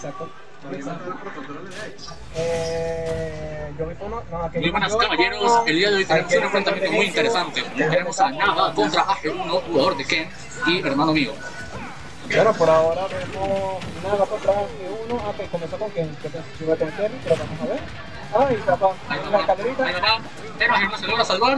exacto. Yo vi uno, no, Muy buenas caballeros, el día de hoy tenemos un enfrentamiento muy interesante. Tenemos a Nava contra AG1, jugador de Ken y hermano mío. Bueno, por ahora vemos Nava contra AG1, que comenzó con Ken, que se iba a tener, pero vamos a ver. Y papá, la escalerita. Ahí va, pero AG1 se logra salvar.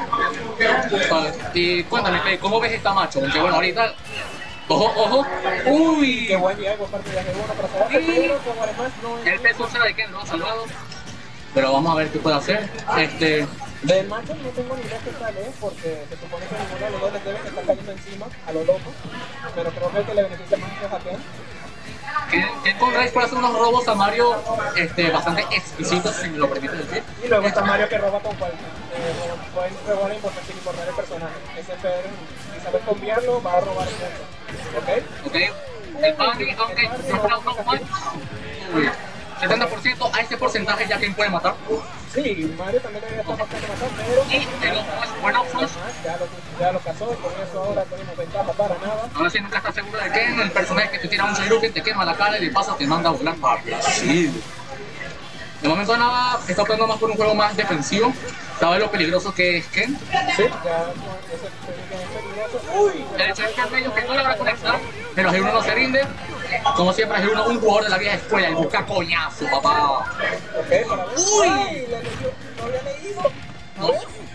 Y cuéntame, ¿cómo ves esta macho? Porque bueno, ahorita... ¡Ojo! ¡Uy! Qué buen día por parte de AG1 para salvarse, pero como además no es... El peso de Ken lo ha salvado. Pero vamos a ver qué puede hacer. Del macho no tengo ni idea qué tal es, porque se supone que ninguno de los dos les deben estar cayendo encima a lo loco. Pero creo que el que le beneficia más es a Ken. Ken con Rage puede hacer unos robos a Mario bastante exquisitos, si me lo permite decir. Y luego está Mario que roba con cual pueden robar sin importar el personaje. Ese Pedro, si sabes cambiarlo, va a robar el mundo. ¿Ok? El Bunny, aunque no fuera un poco mal. 70% a ese porcentaje ya Ken puede matar. Sí, Mario también debería estar bastante matar, pero... Y el bueno, ya lo cazó, con eso ahora tenemos ventaja para Nava. Ahora sí nunca estás seguro de Ken, el personaje que te tira un Shoryuken, te quema la cara y de paso te manda a volar para sí. De momento Nava está optando más por un juego más defensivo. ¿Sabes lo peligroso que es Ken? Sí, ya ese es peligroso. Uy, el hecho es que medio que no logra conectar, pero AG1 no se rinde. Como siempre, AG1 un jugador de la vieja escuela y busca coñazo, papá. Ok, para ver. ¡Uy! No había leído. ¿No?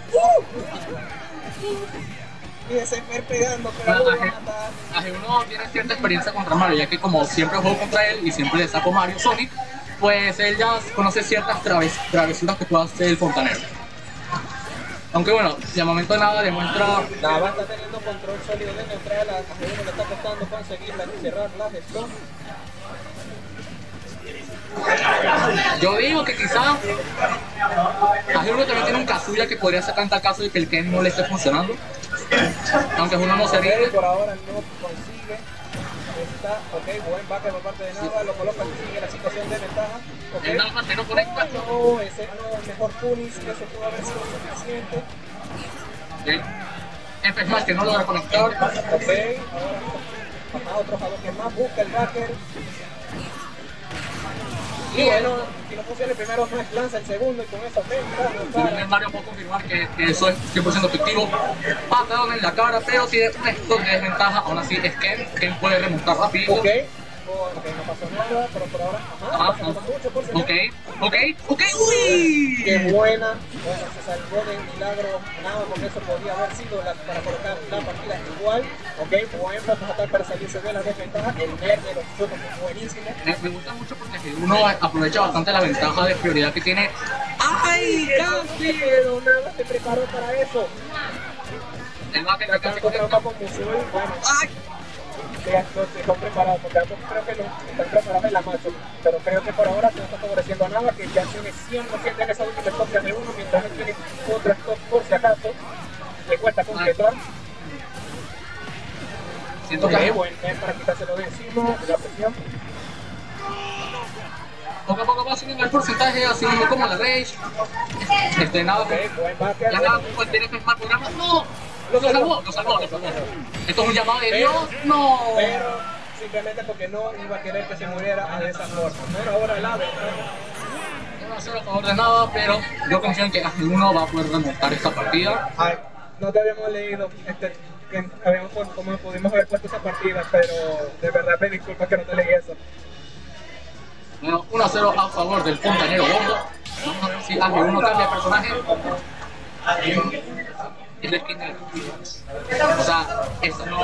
Y ese Fer pegando, pero lo va a matar. AG1 tiene cierta experiencia contra Mario, ya que como siempre juego contra él y siempre le saco Mario Sonic, pues él ya conoce ciertas travesuras que puede hacer el fontanero. Aunque bueno, de momento Nava demuestra... Nava está teniendo control sólido de neutral, a AG1 le está costando conseguirla y cerrar la gestión. Yo digo que quizá AG1 también tiene un Kazuya que podría sacar en tal caso de que el Ken no le esté funcionando. Aunque uno no se rinde. Por ahora no consigue. Está, ok, buen backer por parte de Nava, lo coloca y sigue la situación de ventaja. Okay. El Nava no conecta. No, ese no, el mejor punish, que eso pudo haber sido suficiente. F Smash que no logra conectar. Ok, ahora otro jugador que más busca el backer. Y bueno, si no funciona el primero, Smash lanza el segundo y con eso el Mario puede confirmar que eso es 100% efectivo. Patadón en la cara, pero tiene un stock de desventaja. Aún así es Ken puede remontar rápido. Ok, no pasó nada, pero por ahora, ok, uy. Qué buena. Bueno, se salvó de milagro Nava, porque eso podría haber sido para colocar la partida igual. Ok, buen ataque para salirse de la desventaja. El nerd de los chocos es buenísimo. Me gusta mucho porque uno aprovecha bastante la ventaja de prioridad que tiene. ¡Ay, casi! Pero Nava se preparó para eso. El backer que casi conecta con Musou, bueno. ¡Ay! Están preparados, porque creo que están preparados en la macho, pero creo que por ahora se está favoreciendo a Nava, que ya tiene 100% en esa última stop de uno, mientras él tiene otra stop por si acaso, le cuesta completar. Siento que buen para quitárselo de encima, la presión. Poco a poco va subiendo el porcentaje, así como la Rage. Nada, ya nada, pues tiene que más programas. ¡No! Lo salvó. Esto es un llamado de Dios. ¡No! Pero simplemente porque no iba a querer que se muriera de esa forma. Pero ahora la no va a ser a favor de nada, pero yo confío en que AG1 va a poder remontar esta partida. Ay, no te habíamos leído cómo pudimos haber puesto esa partida, pero de verdad me disculpa que no te leí eso. Bueno, 1-0 a favor del fontanero Bombo. Vamos a ver si AG1 cambia de personaje. Es la esquina. O sea, eso no.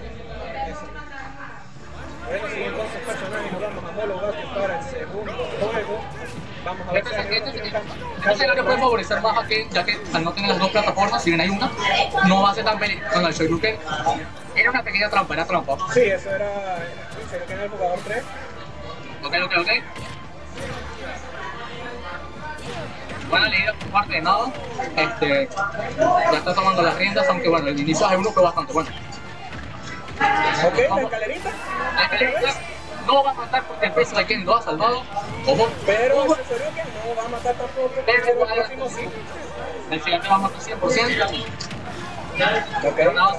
Bueno, sí, entonces personajes nos vamos a homologar para el segundo juego. Vamos a ver este escenario puede favorecer más a Ken, ya que al no tener las dos plataformas, si bien hay una, no va a ser tan peligroso. Con el Shoryuken era una pequeña trampa, era trampa. Sí, eso era el jugador 3. Ok. Buena leída por parte de Nava. Ya está tomando las riendas, aunque bueno, el inicio de uno fue bastante bueno. Ok, la escalerita. No va a matar porque el peso de Ken lo ha salvado. Ojo. Pero ese serio que no va a matar tampoco. Pero el próximo sí. El siguiente va a matar 100%.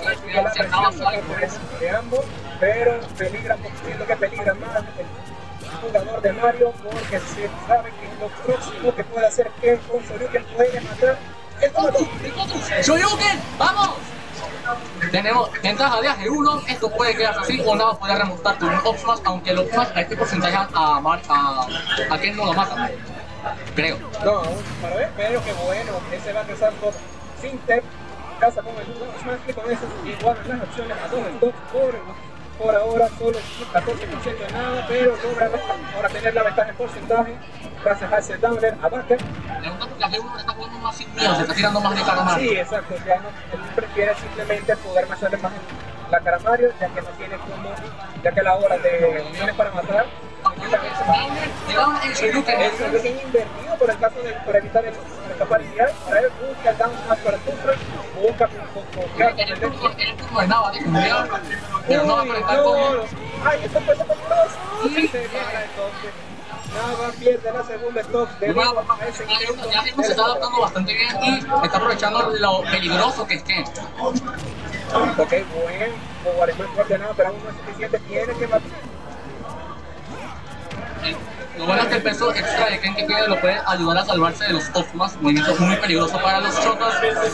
Nava sale por eso de ambos, pero peligra, siento que peligra más jugador de Mario porque se sabe que lo próximo que puede hacer Ken con Shoryuken puede matar el Goku. ¡Shoryuken! ¡Vamos! Tenemos ventaja de AG1, esto puede quedarse así o nada, puede remontar con un Up Smash, aunque el Up Smash a este porcentaje a Ken no lo mata, creo. No, aún para ver, pero que bueno, ese va a empezar por Fintech, casa con el Up Smash, que con eso igual las opciones a 2 stocks por ahora solo 14% de nada, pero logra ahora tener la ventaja en porcentaje gracias a ese downer a Backer. Me gusta porque AG1 está jugando más sin miedo, se está tirando más de cara a Mario. Sí, exacto, ya no, él prefiere simplemente poder hacerle más en la cara a Mario, ya que no tiene como, ya que a la hora de uniones para matar, el Shoryuken es invertido por el caso de para evitar el escapar inicial, para él busca el down más para el control, busca en el turno de Nava de comunidad, pero no va a conectar con él. ¡Ay, esto fue peligroso! Se para entonces. Nava pierde la segunda stock de nuevo a ese ya se está adaptando bastante bien y está aprovechando lo peligroso que es Ken. Ok, buen jugador es más fuerte de nada, pero aún no es suficiente, tiene que matar. Lo bueno es que el peso extra de Ken que tiene lo puede ayudar a salvarse de los off-smash, movimientos muy peligrosos para los chotas.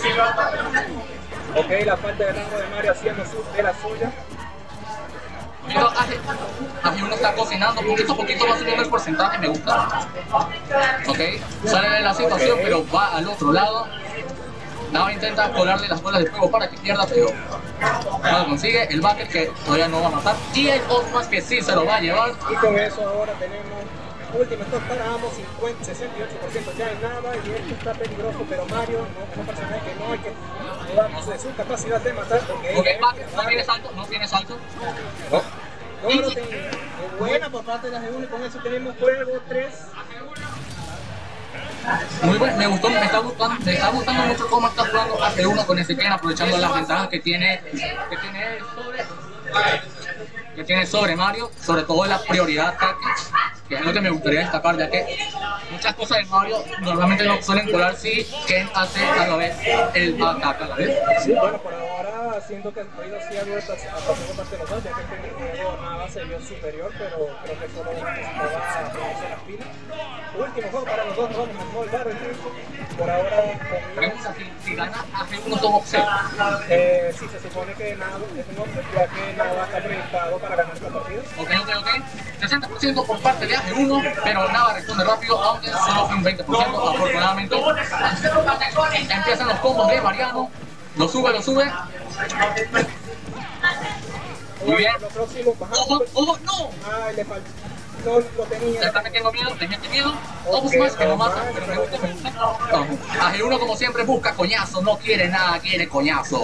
Ok, la falta de rango de Mario haciendo de la suya. Pero AG1 está cocinando, poquito a poquito va subiendo el porcentaje, me gusta. Ok, sale de la situación, pero va al otro lado. Nava intenta colarle las bolas de fuego para que pierda, pero no lo consigue. El Backer que todavía no va a matar. Y el Osmas que sí se lo va a llevar. Y con eso ahora tenemos último stock para ambos, 68% ya en Nava. Y esto está peligroso, pero Mario no es un personaje que no hay que dudarnos de su capacidad de matar. Ok, Backer no tiene salto, no tiene salto. No lo tenía. Buena por parte de las de 1 y con eso tenemos juego 3. Muy bueno, me gustando mucho cómo está jugando AG1 con ese Ken, aprovechando las ventajas que tiene sobre Mario, sobre todo la prioridad ataque, que es lo que me gustaría destacar, ya que muchas cosas de Mario normalmente no suelen colar si Ken hace a la vez el ataque a la vez. Sí, bueno, por ahora siento que el ruido sí ha abierto hasta segunda parte de los dos, ya que el primer juego nada se vio superior, pero creo que solo necesitaba ponerse las pilas. Último juego para los dos, vamos a Small Battle. Por ahora, Pregunta, si gana AG1 toma offset. sí, se supone que nada es un offset, ya que nada está proyectado para ganar esta partida. Ok. 60% por parte de AG1, pero Nava responde rápido, aunque solo fue un 20%, afortunadamente. Empiezan los combos de Mariano, lo sube. Muy bien. Lo próximo, bajamos. ¡Oh, no! Ay, le faltó. No lo tenía. Se está metiendo miedo, te mete miedo. Osmas que lo mata, pero me gusta. AG1 como siempre busca coñazo, no quiere nada, quiere coñazo.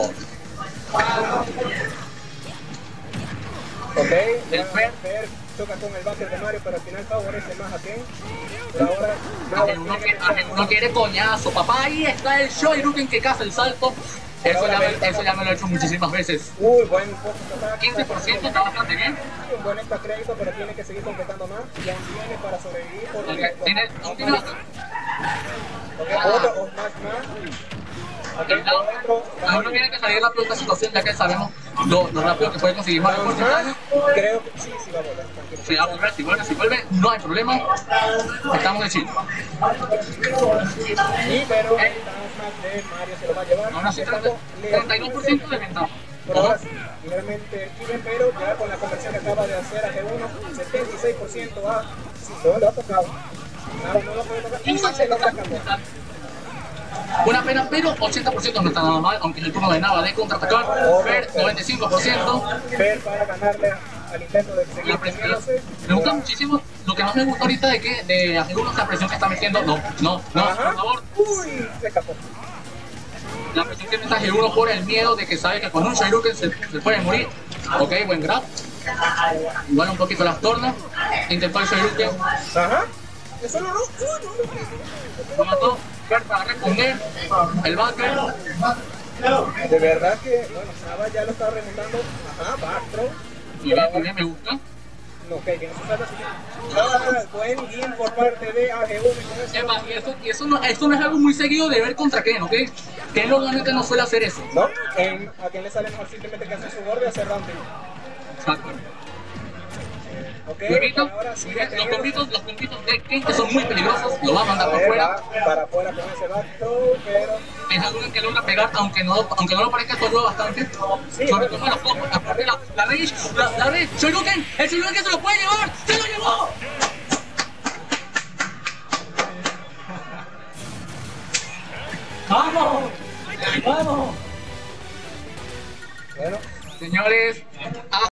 Ok, el Fer choca con el Backer de Mario, pero al final favorece más a Ken. Pero ahora AG1 quiere coñazo, papá, ahí está el Shoryuken que caza el salto. Eso ya me lo he hecho muchísimas veces. Uy, buen poco. 15% está bastante bien. Un buen extra crédito, pero tiene que seguir completando más. Y aún tiene para sobrevivir. Okay. Tiene otro o más. Uno tiene que salir rápido de esta situación, ya que sabemos lo rápido que puede conseguir más porcentaje. Creo que sí va a volver. Sí, va a volver, si vuelve, no hay problema. Estamos de chill. Sí, pero más de Mario se lo va a llevar. Aún así, 32% de ventaja. Por ahora sí, ligeramente libre, pero ya con la conversión que acaba de hacer a G1, 76% a... Sí, todo lo ha tocado. Nada, no lo puede tocar. Y se lo está cambiando. Una pena, pero 80% no está nada mal, aunque es el turno de Nava de contraatacar. Fer, 95%. Fer para ganarle al intento de seguir peleándose. Me gusta muchísimo, lo que más me gusta ahorita de que de AG1 la presión que está metiendo. No, por favor. Uy, se escapó. La presión que mete AG1 por el miedo de que sabe que con un Shoryuken se puede morir. Ok, buen grab. Igual un poquito las tornas. Intentó el Shoryuken. Ajá. Eso no. Lo mató. Fer para responder. El Backer. De verdad que, bueno, Nava ya lo está remontando. Ajá, Backthrow. Y bien, me gusta. No, ok, bien, buen game por parte de AG1. Y eso no es algo muy seguido de ver contra Ken, ¿ok? Ken normalmente no suele hacer eso. ¿No? ¿A quién le sale mejor simplemente que hace su borde y hacer rounding? Exacto. Ok, Luego, ahora sí los combitos de Ken que son muy peligrosos, lo va a mandar A para ver, afuera. va para afuera con ese backthrow, pero Es algo que logra pegar, aunque no lo parezca, esto ayuda bastante. Sí, Sobre bueno. todo en los combos, aparte la Rage, la Rage, Shoryuken, el Shoryuken se lo puede llevar, ¡se lo llevó! ¡Vamos! ¡Vamos! bueno. Señores,